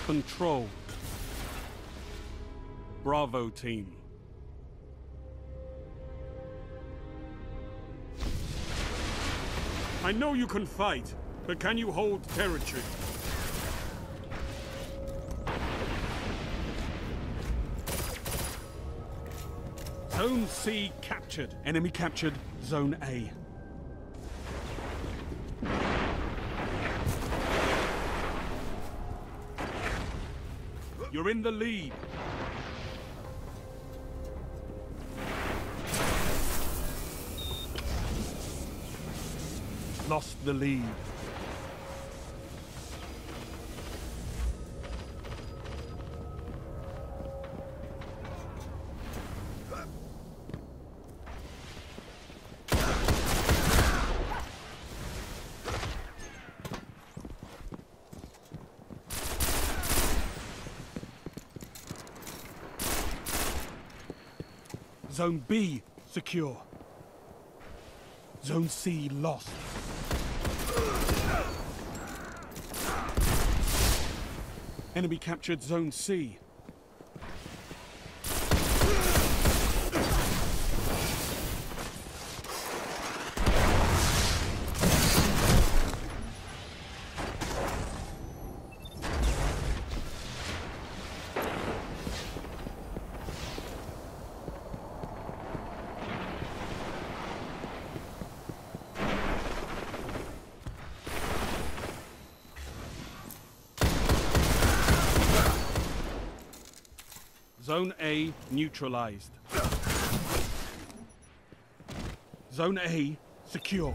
Control. Bravo team. I know you can fight, but can you hold territory? Zone C captured. Enemy captured Zone A. You're in the lead. Lost the lead. Zone B secure. Zone C lost. Enemy captured Zone C. Zone A neutralized. Zone A secure.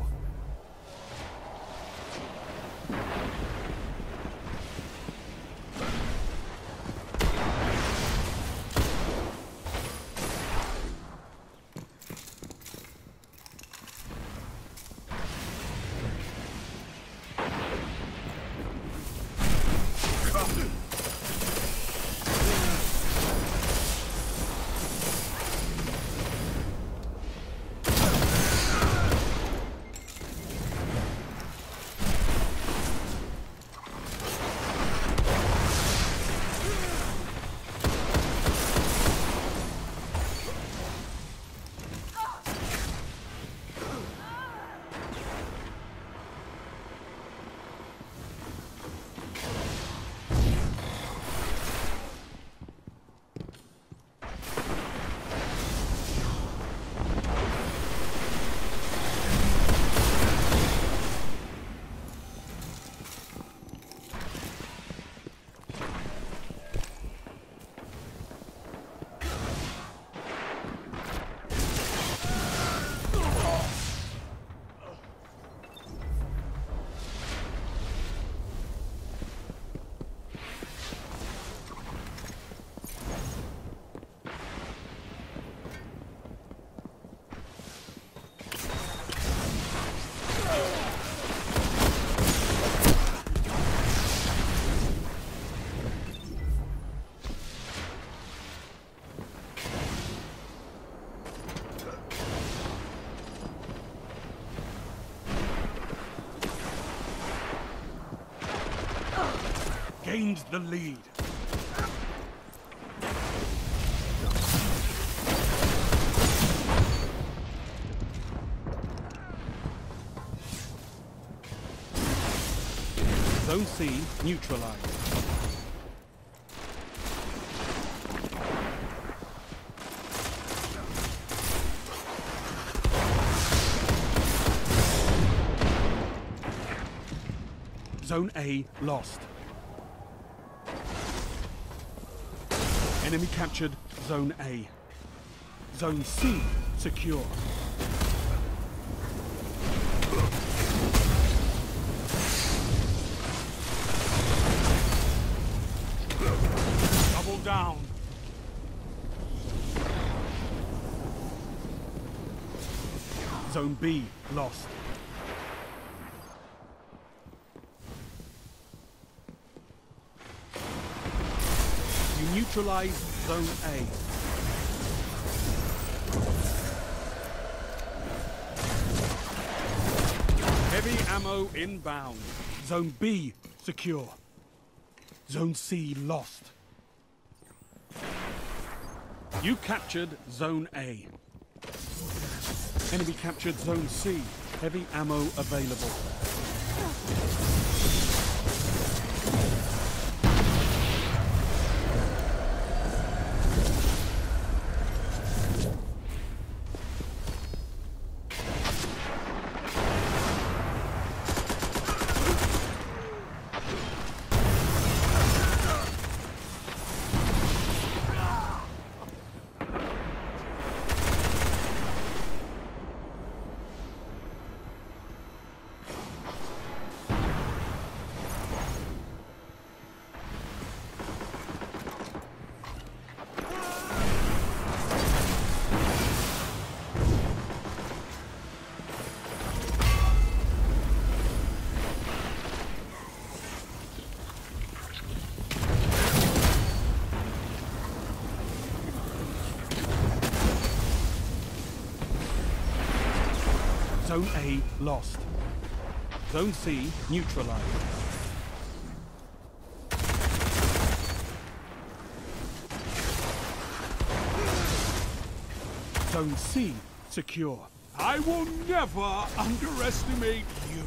Gained the lead. Zone C neutralized. Zone A lost. Enemy captured Zone A. Zone C secure. Double down. Zone B lost. You neutralize Zone A. Heavy ammo inbound. Zone B secure. Zone C lost. You captured Zone A. Enemy captured Zone C. Heavy ammo available. Zone A lost. Zone C neutralized. Zone C secure. I will never underestimate you.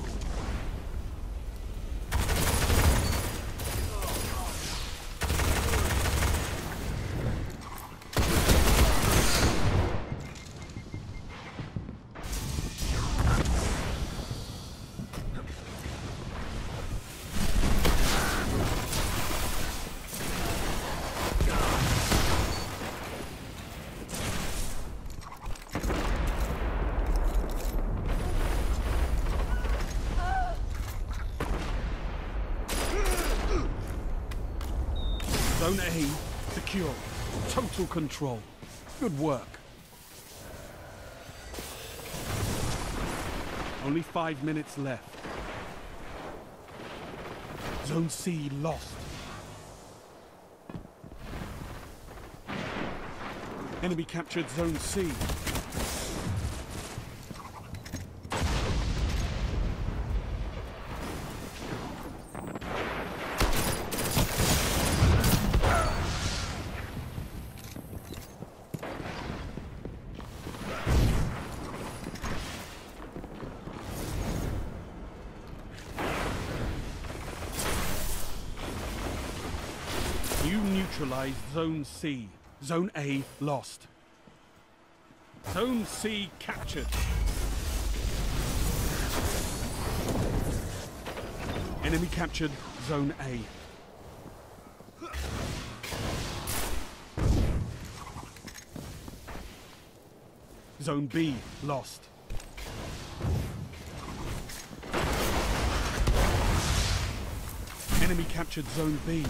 Zone A secure. Total control. Good work. Only 5 minutes left. Zone C lost. Enemy captured Zone C. You neutralized Zone C. Zone A lost. Zone C captured. Enemy captured Zone A. Zone B lost. Enemy captured Zone B.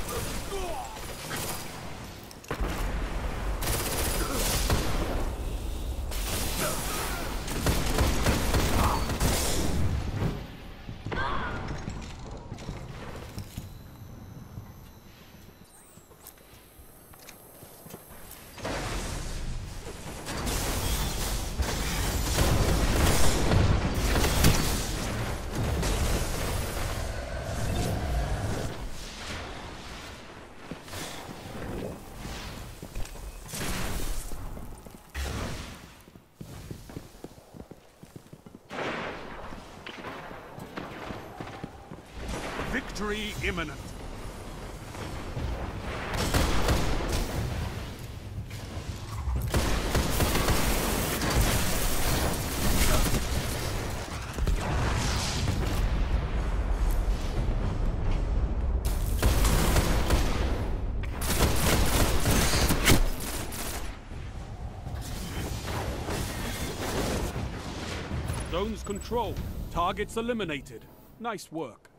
Victory imminent. Zones control. Targets eliminated. Nice work.